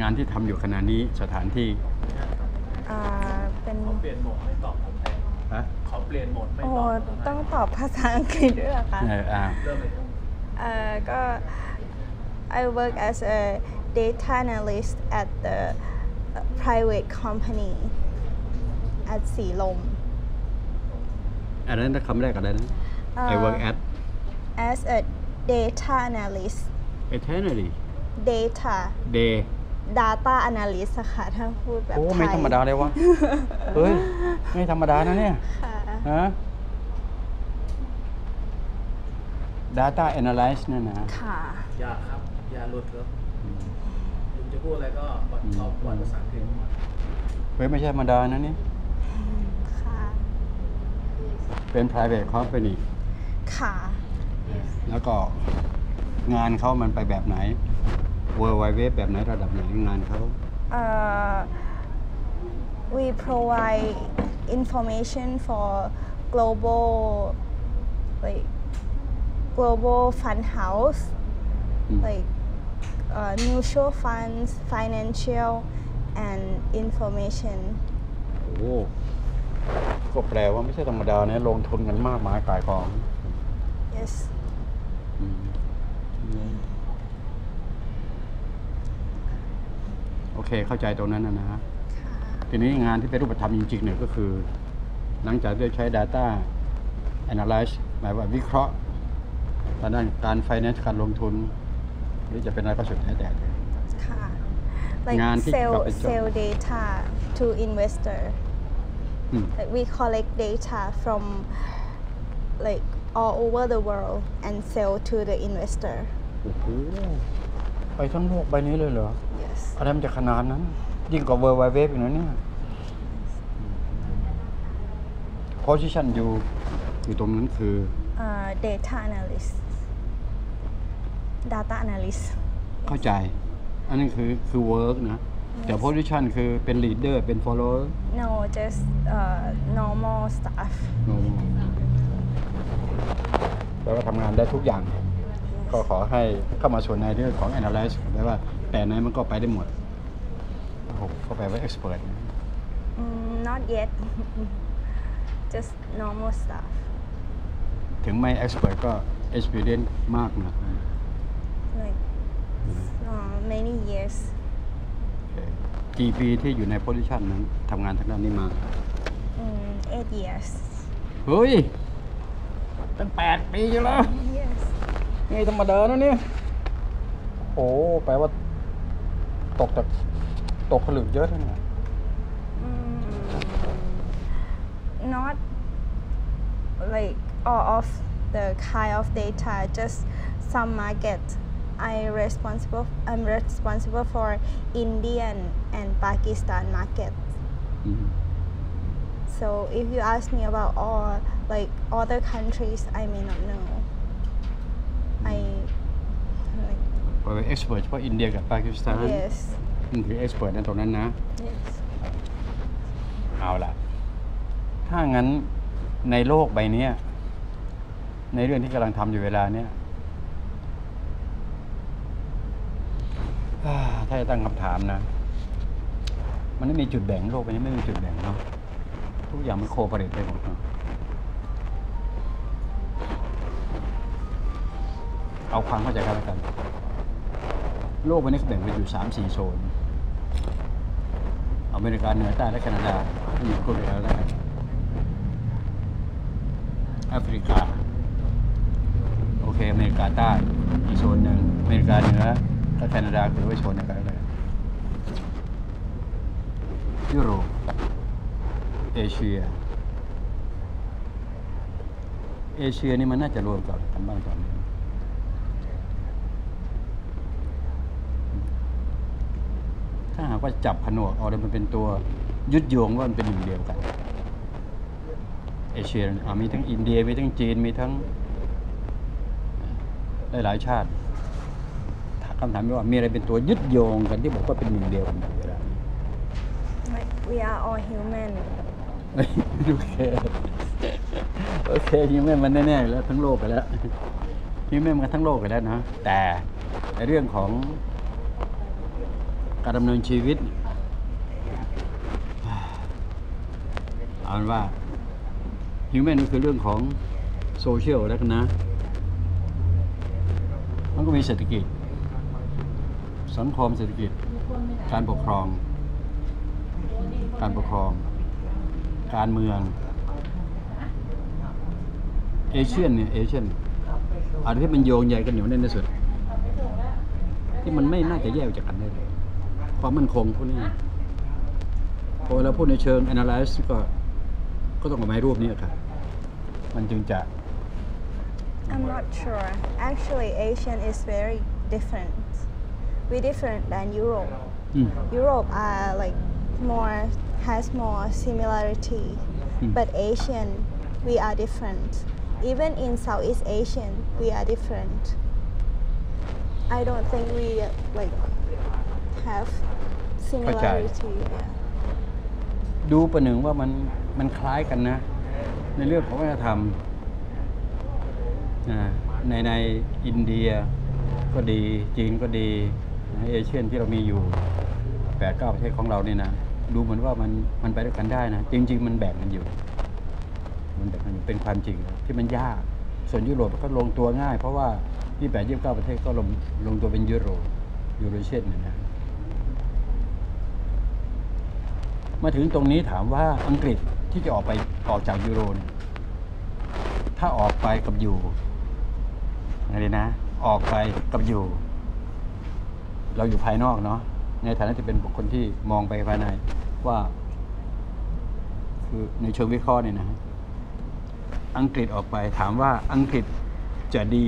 งานที่ทำอยู่ขณะนี้สถานที่เป็นเขาเปลี่ยนโหมดไม่ตอบผมฮะเขาเปลี่ยนโหมดไม่ตอบต้องตอบภาษาอังกฤษด้วยเหรอคะเริ่มเลยก็ I work as a data analyst at the private company at สีลมอันนั้นคำแรกอะไรนะ I work at as a data analyst eternally data day data analyst ค่ะถ้าพูดแบบไทยไม่ธรรมดาเลยวะ เฮ้ยไม่ธรรมดานะเนี่ยฮะ data analyst นั่นนะค่ะอย่าครับอย่าหลุดครับลุงจะพูดอะไรก็เอาปล่อยภาษาอังกฤษมาเฮ้ยไม่ใช่ธรรมดานะนี่ค่ะเป็น private company ค่ะแล้วก็งานเขามันไปแบบไหน World Wide Web แบบไหนระดับไหนงานเขา we provide information for global fund house like mutual funds financial and information โอ้ก็แปลว่าไม่ใช่ธรรมดาเนี่ยลงทุนกันมากมายกายกอง yes โอเคเข้าใจตรงนั้นนะฮะทีนี้งานที่เป็นรูปธรรมจริงๆเนี่ยก็คือหลังจากได้ใช้ Data Analyze หมายว่าวิเคราะห์ทางด้านการ finance การลงทุนหรือจะเป็นอะไรก็สุดแท้แต่ค่ะ like sell data to investor like we collect data from like all over the world and sell to the investor โอ้โหไปทั้งโลกใบนี้เลยเหรอ yes อะไรมันจะขนาดนั้นยิ่งกว่า World Wide Web อีกนะเนี่ย position อยู่ตรงนั้นคือ data analyst เข้าใจอันนี้คือ work นะแต่ position คือเป็น leader เป็น follower no just normal staff แปลว่าทำงานได้ทุกอย่างก็ขอให้เข้ามาส่วนในเรื่องของ analyze แปลว่าแต่ไหนมันก็ไปได้หมดโอ้โหเขาแปลว่า expert not yet just normal staff ถึงไม่ expert ก็ experience มากนะ like many years กี่ปีที่อยู่ใน position นั้นทำงานทางด้านนี้มา 8 years เฮ้ยตั้ง8 ปีแล้ว yes นี่ธรรมดานะเนี่ยโอ้แปลว่าตกผลึกเยอะนะเนี่ย not like all of the kind of data just some market I'm responsible for Indian and Pakistan market so if you ask me about all like other countries I may not know เป็น expert เฉพาะอินเดียกับปากีสถาน yes นี่คือ expert ในตรงนั้นนะ yes เอาล่ะถ้างั้นในโลกใบนี้ในเรื่องที่กำลังทำอยู่เวลาเนี้ยถ้าจะตั้งคำถามนะมันไม่มีจุดแบ่งโลกใบนี้ไม่มีจุดแบ่งเนาะทุกอย่างมันโคเปเรทไปหมดเนาะเอาความเข้าใจกันแล้วกันโลกใบนี้เขาแบ่งไปอยู่ 3-4 โซนอเมริกาเหนือใต้และแคนาดาอยู่กลุ่มเดียวแล้วกันแอฟริกาโอเคอเมริกาใต้อีกโซนหนึ่งอเมริกาเหนือและแคนาดาคือไว้โซนหนึ่งกันเลยยุโรปเอเชียนี่มันน่าจะรวมกันบ้างตอนนี้ถ้าหากว่าจับผนวกเอาเลยมันเป็นตัวยึดโยงว่ามันเป็นหนึ่งเดียวกันเอเชียมีทั้งอินเดียมีทั้งจีนมีทั้งหลายชาติคำถามว่ามีอะไรเป็นตัวยึดโยงกันที่บอกว่าเป็นหนึ่งเดียวกันเวลานี้ like we are all human โอเคฮิวแมนมันแน่ๆแล้วทั้งโลกไปแล้วฮิวแมนมันทั้งโลกไปแล้วนะแต่ในเรื่องของการดำเนินชีวิตเอาเป็นว่า human ก็คือเรื่องของโซเชียลแล้วกันนะ มันก็มีเศรษฐกิจ สังคมเศรษฐกิจ การปกครอง การเมืองเอเชียนเนี่ยอะไรที่มันโยงใยกันเหนียวแน่นที่สุดที่มันไม่น่าจะแยกจากกันได้เลยความมั่นคงพวกนี้พอเราพูดในเชิง analyze ก็ต้องออกมารูปนี้ครับมันจึงจะ I'm not sure. Actually, Asian is very different. We different than Europe. Europe are like has more similarity, but Asian we are different. Even in Southeast Asian, we are different. I don't think we like have similarity. Yeah. ดูประหนึ่งว่ามันคล้ายกันนะ ในเรื่องของวัฒนธรรมในอินเดียก็ดีจีนก็ดีเอเชียนที่เรามีอยู่ 8-9 ประเทศของเราเนี่ยนะดูเหมือนว่ามันไปด้วยกันได้นะจริงๆมันแบ่งกันอยู่เป็นความจริงที่มันยากส่วนยุโรปก็ลงตัวง่ายเพราะว่า28-29 ประเทศก็ลงตัวเป็นยูโรเชียนเนี่ยนะมาถึงตรงนี้ถามว่าอังกฤษที่จะออกจากยูโรเนี่ยถ้าออกไปกับอยู่อะไรนะออกไปกับอยู่เราอยู่ภายนอกเนาะในฐานะที่เป็นบุคคลที่มองไปภายในว่าคือในเชิงวิเคราะห์เนี่ยนะอังกฤษออกไปถามว่าอังกฤษจะดี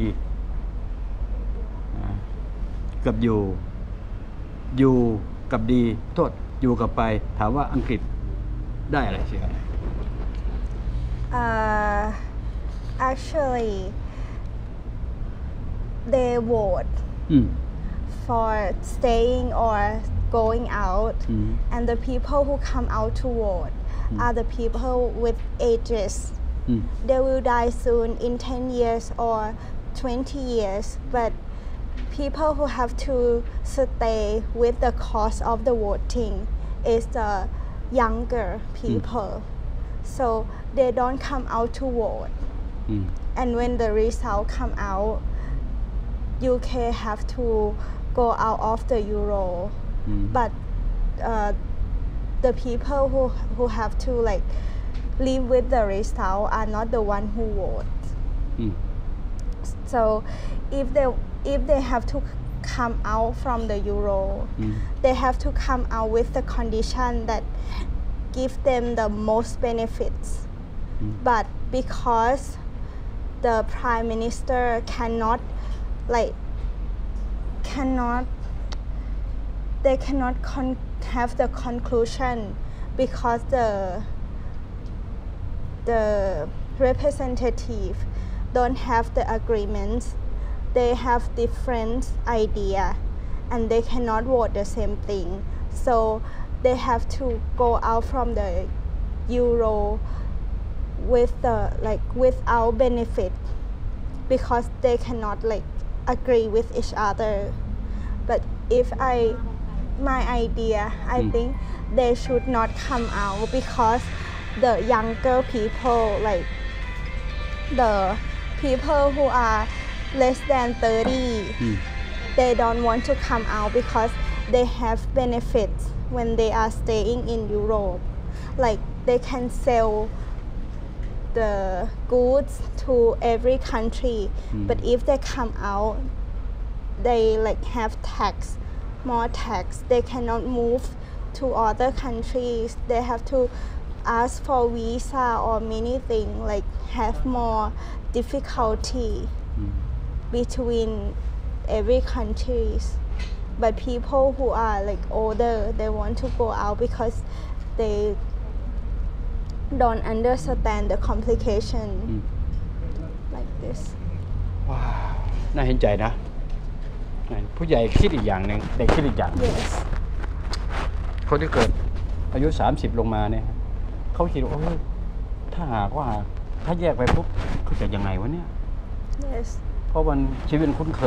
กับอยู่กับดีโทษอยู่กับไปถามว่าอังกฤษได้อะไรเสียอะไร Actually, they vote for staying or going out, and the people who come out to vote are the people with ages. They will die soon in 10 years or 20 years, but people who have to stay with the cause of the voting is the younger people. So they don't come out to vote. And when the result come out, UK have to go out of the euro. But the people who have to like live with the result are not the one who vote. So if they have to come out from the euro, they have to come out with the condition that give them the most benefits. But because the prime minister cannot have the conclusion because the representative don't have the agreements. They have different idea and they cannot vote the same thing. So they have to go out from the euro without benefit because they cannot agree with each other. But my idea, I think they should not come out because the younger people, the people who are less than 30, they don't want to come out because they have benefits when they are staying in Europe. Like they can sell the goods to every country, but if they come out, they have more tax. They cannot move to other countries. They have to ask for visa or many things, have more difficulty between every countries. But people who are older, they want to go out because they don't understand the complication like this. ว้าวน่าเห็นใจนะผู้ใหญ่คิดอีกอย่างหนึ่งเด็กคิดอีกอย่าง Yes. คนที่เกิดอายุ30ลงมาเนี่ยเขาคิดว่าถ้าหากว่าถ้าแยกไปปุ๊บเขาจะยังไงวะเนี่ย Yes. เพราะมันชีวิตคุ้นเคย